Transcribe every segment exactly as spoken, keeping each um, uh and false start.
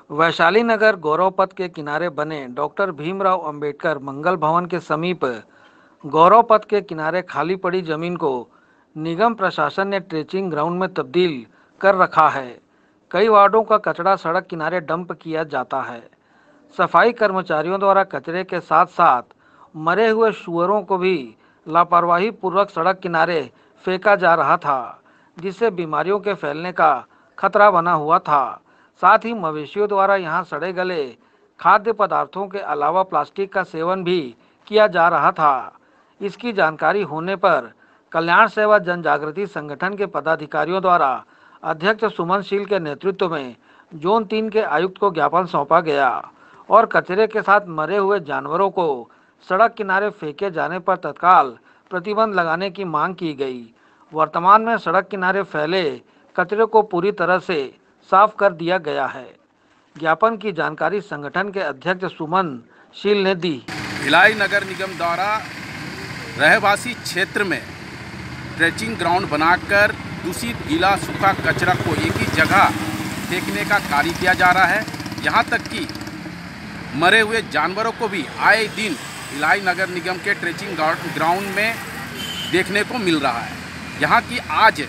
वैशाली नगर गौरव पथ के किनारे बने डॉक्टर भीमराव अंबेडकर मंगल भवन के समीप गौरव पथ के किनारे खाली पड़ी जमीन को निगम प्रशासन ने ट्रेचिंग ग्राउंड में तब्दील कर रखा है। कई वार्डों का कचरा सड़क किनारे डंप किया जाता है। सफाई कर्मचारियों द्वारा कचरे के साथ साथ मरे हुए सूअरों को भी लापरवाही पूर्वक सड़क किनारे फेंका जा रहा था, जिससे बीमारियों के फैलने का खतरा बना हुआ था। साथ ही मवेशियों द्वारा यहां सड़े गले खाद्य पदार्थों के अलावा प्लास्टिक का सेवन भी किया जा रहा था। इसकी जानकारी होने पर कल्याण सेवा जन जागृति संगठन के पदाधिकारियों द्वारा अध्यक्ष सुमन शील के नेतृत्व में जोन तीन के आयुक्त को ज्ञापन सौंपा गया और कचरे के साथ मरे हुए जानवरों को सड़क किनारे फेंके जाने पर तत्काल प्रतिबंध लगाने की मांग की गई। वर्तमान में सड़क किनारे फैले कचरे को पूरी तरह से साफ कर दिया गया है। ज्ञापन की जानकारी संगठन के अध्यक्ष सुमन शील ने दी। भिलाई नगर निगम द्वारा रहवासी क्षेत्र में ट्रेचिंग ग्राउंड बनाकर दूषित गीला सूखा कचरा को एक ही जगह फेंकने का कार्य किया जा रहा है। यहाँ तक कि मरे हुए जानवरों को भी आए दिन भिलाई नगर निगम के ट्रेचिंग ग्राउंड में देखने को मिल रहा है। यहाँ की आज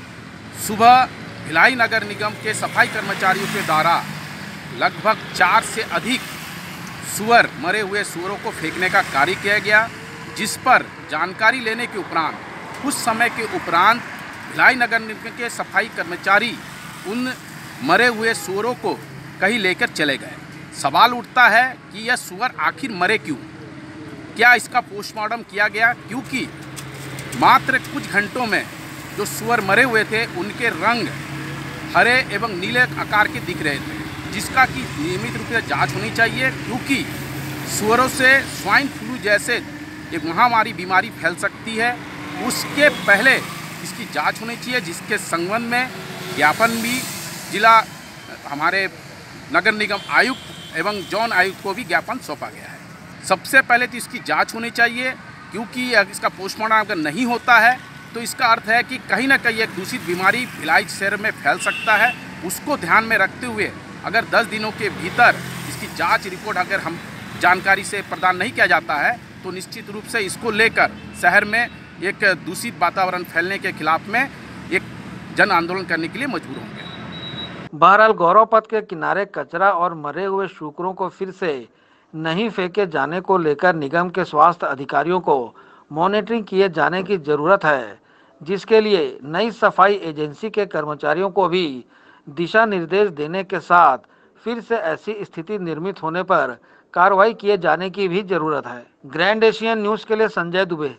सुबह भिलाई नगर निगम के सफाई कर्मचारियों के द्वारा लगभग चार से अधिक सुअर मरे हुए सुअरों को फेंकने का कार्य किया गया, जिस पर जानकारी लेने के उपरांत कुछ समय के उपरांत भिलाई नगर निगम के सफाई कर्मचारी उन मरे हुए सुअरों को कहीं लेकर चले गए। सवाल उठता है कि यह सुअर आखिर मरे क्यों? क्या इसका पोस्टमार्टम किया गया? क्योंकि मात्र कुछ घंटों में जो सुअर मरे हुए थे उनके रंग हरे एवं नीले आकार के दिख रहे थे, जिसका कि नियमित रूप से जांच होनी चाहिए, क्योंकि सुअरों से स्वाइन फ्लू जैसे एक महामारी बीमारी फैल सकती है। उसके पहले इसकी जांच होनी चाहिए, जिसके संबंध में ज्ञापन भी जिला हमारे नगर निगम आयुक्त एवं जौन आयुक्त को भी ज्ञापन सौंपा गया है। सबसे पहले तो इसकी जांच होनी चाहिए, क्योंकि इसका पोस्टमार्टम अगर नहीं होता है तो इसका अर्थ है कि कहीं ना कहीं एक दूषित बीमारी भिलाई शहर में फैल सकता है। उसको ध्यान में रखते हुए अगर दस दिनों के भीतर इसकी जांच रिपोर्ट अगर हम जानकारी से प्रदान नहीं किया जाता है तो निश्चित रूप से इसको लेकर शहर में एक दूषित वातावरण फैलने के खिलाफ में एक जन आंदोलन करने के लिए मजबूर होंगे। बहरहाल गौरव पथ के किनारे कचरा और मरे हुए शूकरों को फिर से नहीं फेंके जाने को लेकर निगम के स्वास्थ्य अधिकारियों को मॉनिटरिंग किए जाने की जरूरत है, जिसके लिए नई सफाई एजेंसी के कर्मचारियों को भी दिशा निर्देश देने के साथ फिर से ऐसी स्थिति निर्मित होने पर कार्रवाई किए जाने की भी जरूरत है। ग्रैंड एशियन न्यूज़ के लिए संजय दुबे।